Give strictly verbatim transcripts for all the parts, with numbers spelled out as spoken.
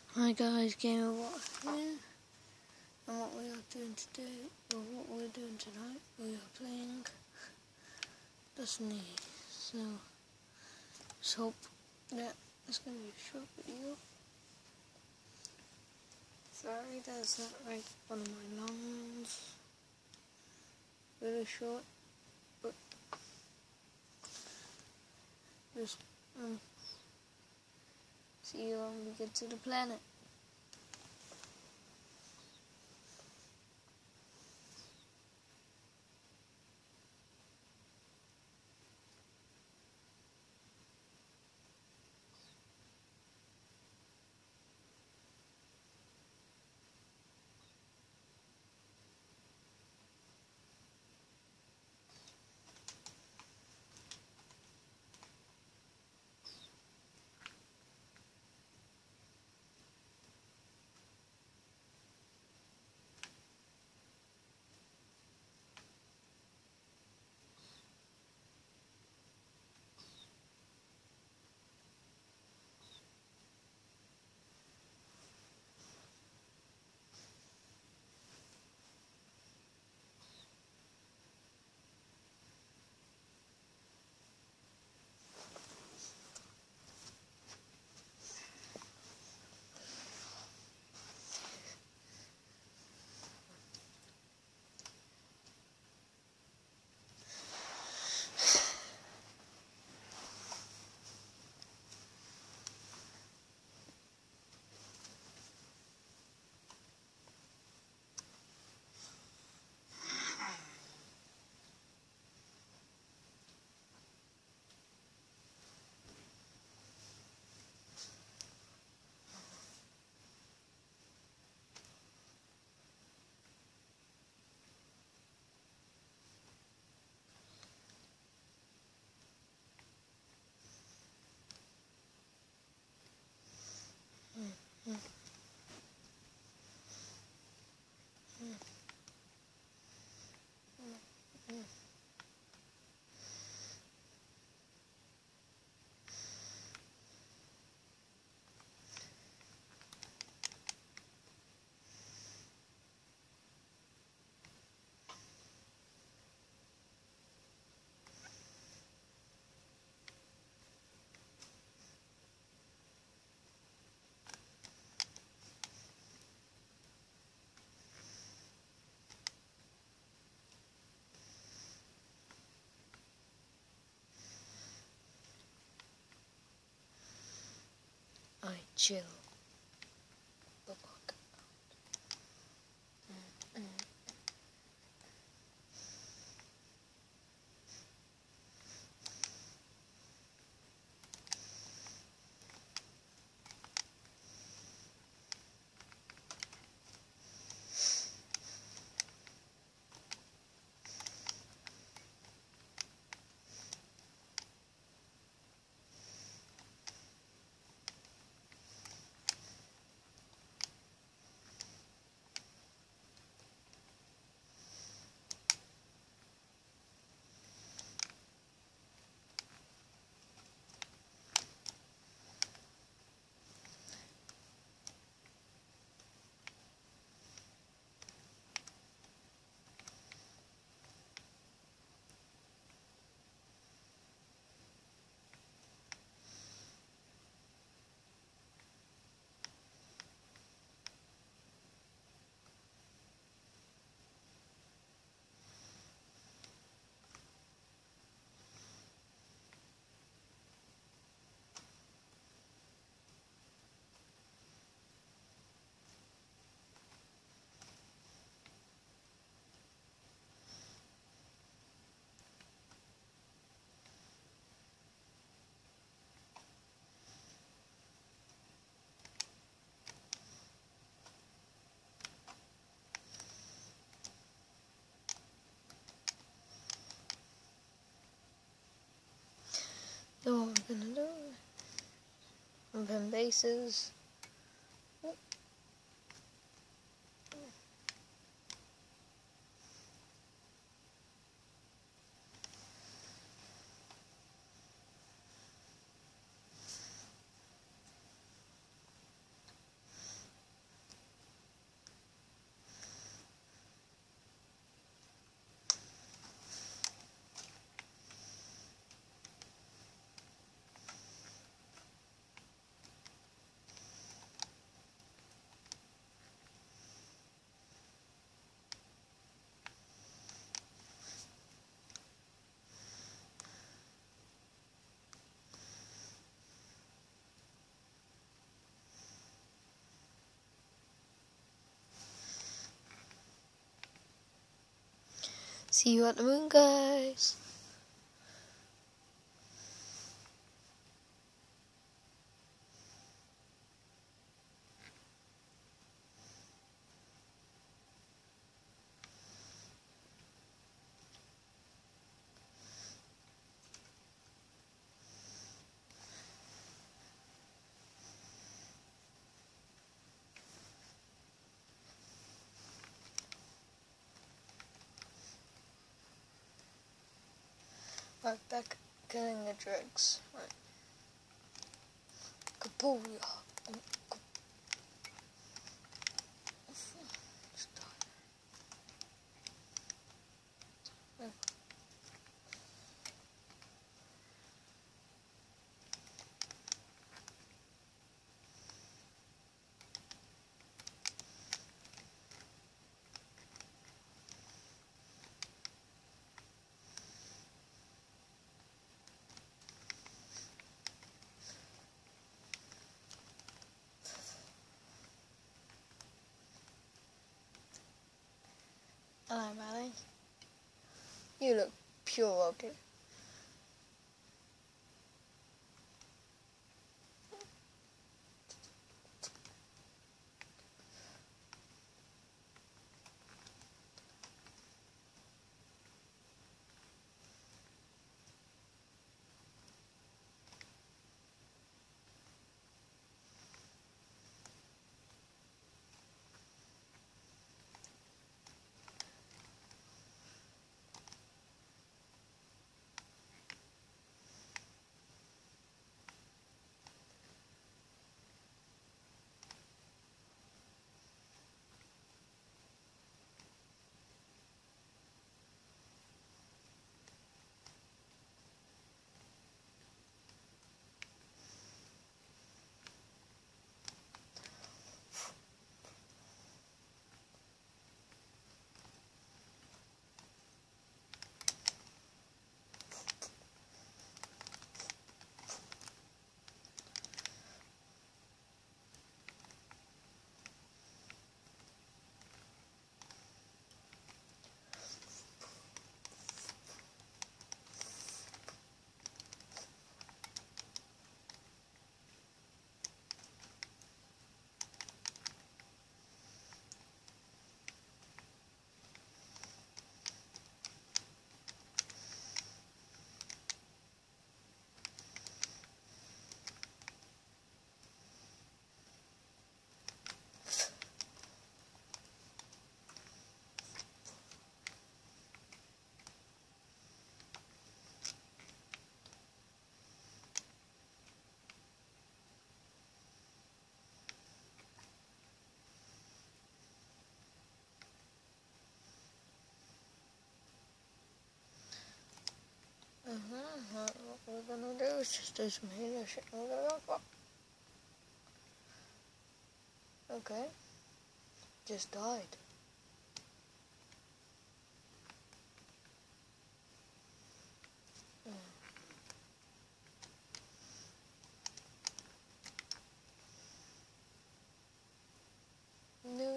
Hi guys, Gamer What here, and what we are doing today, or what we're doing tonight, we are playing Destiny. So, let's hope that it's going to be a short video. Sorry, that's not like one of my long ones. Really short, but just um, see you when we get to the planet. I chill. The fuck. Mm-mm. So what I'm gonna do, I'm putting bases. See you at the moon, guys. Right, back killing the dregs. Right. Kapuya. Hello, Manny. You look pure ugly. Uh-huh. What we're gonna do is just do some healer shit. We're gonna go for. Okay. Just died. Hmm. No.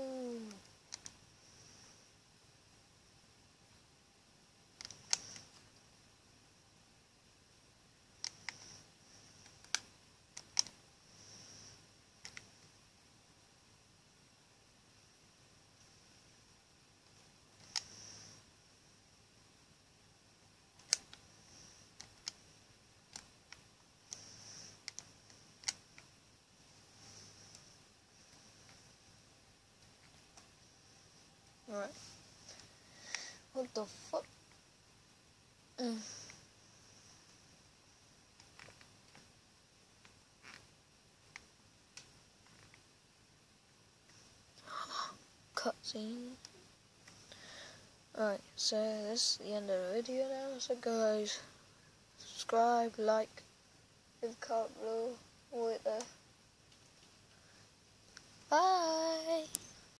Right. What the fuck? Mm. Cutscene. Alright, so this is the end of the video now. So guys, subscribe, like, hit the card below, all right there.